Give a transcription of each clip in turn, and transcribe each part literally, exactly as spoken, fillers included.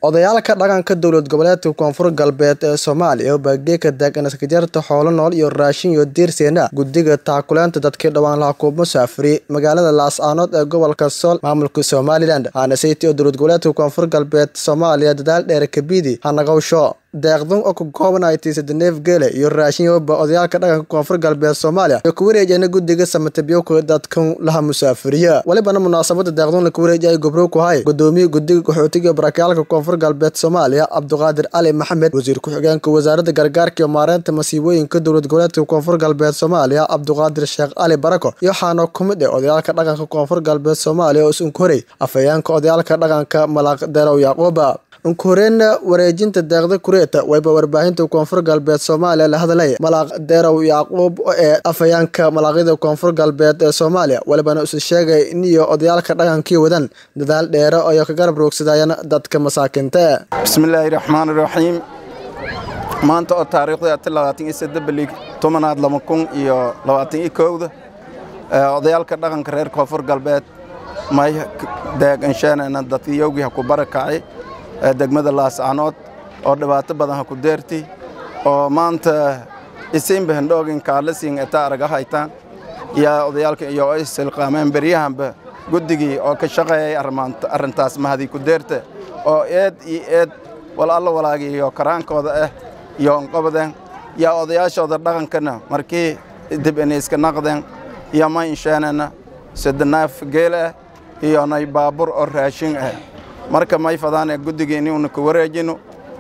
Odayaalka dhaqanka dowlad goboleedka Koonfur Galbeed ee Soomaaliya oo baagdeeka deegaan iska jarta xoolo nool iyo raashin iyo diirseena guddiga taakulaanta dadka dhawaan la xukumo saafri magaalada Laascaanood ee gobolka Sool maamulka Somaliland ana saytii dowlad goboleedka Koonfur Galbeed Soomaaliya dadaal dheer ka bidi hanaqawsho deeqdan oo ku koobanaytay neef geele iyo raashin iyo odayaalka dhaqanka Koonfur Galbeed Soomaaliya iyo ku wareejina guddiga samatabiyo ku dadkan laha musaafiriya walibana munaasabada deeqdan la ku wareejay gobro ku hay gudoomiye guddiga qaxootiga barakaalka Koonfur Galbeed Soomaaliya Cabduqaadir Ali Maxamed wasiir ku xigeenka wasaaradda gargaarka iyo maareynta masiibooyinka dowlad goboleedka Koonfur Galbeed Soomaaliya Cabduqaadir Sheekh Ali Barako iyo xaano kumid ah odayaalka dhaqanka Koonfur Galbeed Soomaaliya oo isku koray afayeenka odayaalka dhaqanka Malaaq Darow Yaquba unkurena wareejinta deeqda kureeta wayba warbaahinta Koonfur Galbeed Soomaaliya la hadalay Malaaq Darow Yaqub ee afayeenka malaaqida Koonfur Galbeed ee Soomaaliya walibana uu sheegay in iyo odayaalka dhaqankii wadan dadaal dheer oo ka garab roogsadayaan dadka masaakinta bismillaahir rahmaanir rahiim maanta oo taariikhda labaatan iyo saddex bil tobnaad laba kun iyo labaatan iyo kow odayaalka dhaqanka reer Koonfur Galbeed may deegaan shanaana dadkii ku barakacay degmada Laascaanood oo dhibaato badan ku deertay oo maanta isin bahandhoogin kaalasiin ee taaraga haytaan ya odayaalka iyo ay silqaameen bariyahanba guddigii oo ka shaqeeyay arrintaas mahadi ku deerta oo eed iyo eed walaalo walaagi iyo karaankooda ah iyo qabadeen ya odayaashooda dhaqankana markii dib inay iska naqdeen ya ma inshaanana sadnaaf geela iyo nay baabur oo raashin ah marka may fadaan guddigeeni uu ku wareejino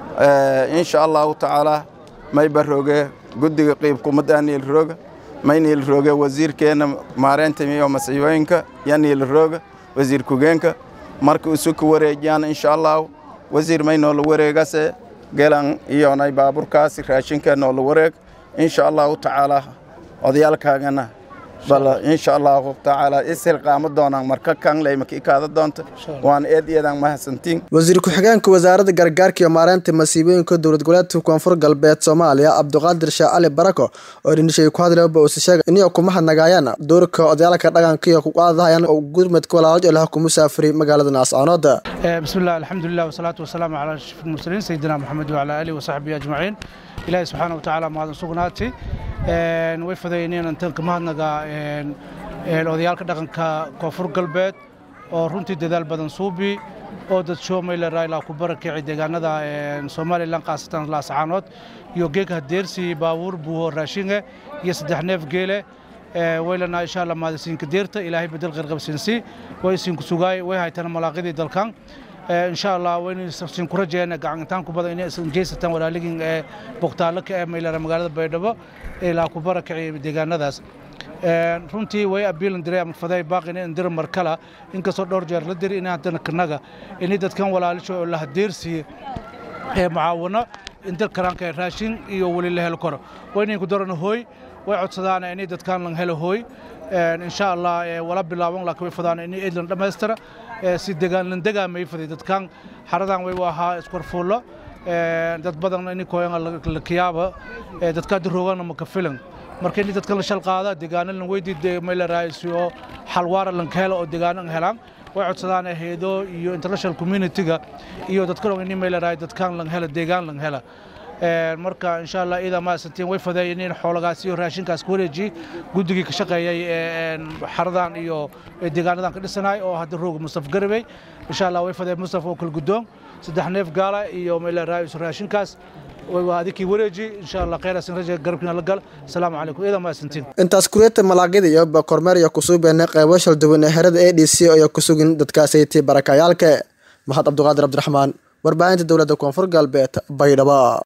ee insha Allah taala may barooge guddiga qeyb kumadaanil rooga maynil rooga wasiirkeena maareynta iyo masiibooyinka yanil rooga wasiir ku geenka marka uu ku wareejiyaan insha Allah wasiir mayno la wareegase geelan iyo nay baaburkaas raashinka noo la wareeg insha Allah taala odayaalkaagana bal insha Allah taala isel qaamo doonaan marka kan leeymaki kaada doonto waan eed eedan ma hasantiin wasiir ku xigeenka wasaaradda gargaarka iyo maareynta masiibooyinka dowlad goboleedka Koonfur Galbeed Soomaaliya Cabduqaadir Sheekh Ali Barako oo dhinishay ku hadlay oo sheegay in ay ku mahadnaqayaan doorka odayaalka dhaqanka iyo ku qaadayaan oo gurmadka walaalo ilaah ku musaafiri magaalada Laascaanood bismillaah alxamdulillaah wasalaatu wasalaamu ala ashrafil mursaliin sayyidina Muhammad wa ala alihi wa sahbihi ajmaciin ilaahay subhanahu wa ta'ala ma sugnaatay een way fadayeen intaan ka mahadnaqa een ee odayaalka dhaqanka Koonfur Galbeed oo runtii dadaal badan suubi oo dad Soomaaliya raayla ku barakacay deegaanada ee Soomaaliland qaasatan Laascaanood iyo geeka deersi baawur buu raashinga iyo saddex neef geele ee weylana insha Allah maadasiinka deerta ilaahay bedel qarqabsinsi way siin ku sugay way haytan malaaqidii dalkan إن شاء الله وين يستخدم كرجنا قاعد تان كبر إني جيسة تان ولا لكن بقتالك ميل رمجال بيدبا إلى كبر كعي دجانا داس فهمتي ويا أبيل ندري مفضاي باقي ندير مركلة إنك صار درجة ندير إن عندنا كنجا إني تتكلم ولا لشوا ولا هديرسي معاونة إنت الكران كراشين يولي له الكرة وين يقدرون هوي ويعود صدانا إني تتكلم لهم هلو هوي إن شاء الله ولا بلاون لك وفضان إني إدلن دمستر si deegaan lan deegaan may fadhi dadkan xaradan way waxa isku fuulo ee dad badan in kooyan la kiyaaba ee dadka diroogan ma ka filan markii dadka la shal qaada deegaan lan weydiid may la raaysiyo xalwaar lan kale oo deegaan helaan way codsadaan heedo iyo international community-ga iyo dadka in may la raay dadkan lan hela deegaan lan hela ee marka insha Allah ida ma santiin way fadayeen in xoolagaas iyo raashinkaas ku wareeji guddiga ka shaqeeyay ee xaradan iyo deegaanadan ka dhisanaay oo hadda roog Mustafa Garabay insha Allah way fadayeen Mustafa oo kala gudoon saddex neef gaala iyo meel raayis raashinkaas way waadikii wareeji insha Allah khayrasan raja garabkina la gal salaamu calaykum ida ma santiin intaas kureeta malaaqida iyo kormeer iyo kusuubeen qaybo shal duwan ee xerada A D C oo ku sugin dadkaas ay tii barakayaalka Mahad Cabduqaadir Cabdiraxmaan warbaahinta dowladda Koonfur Galbeed Baydhabo.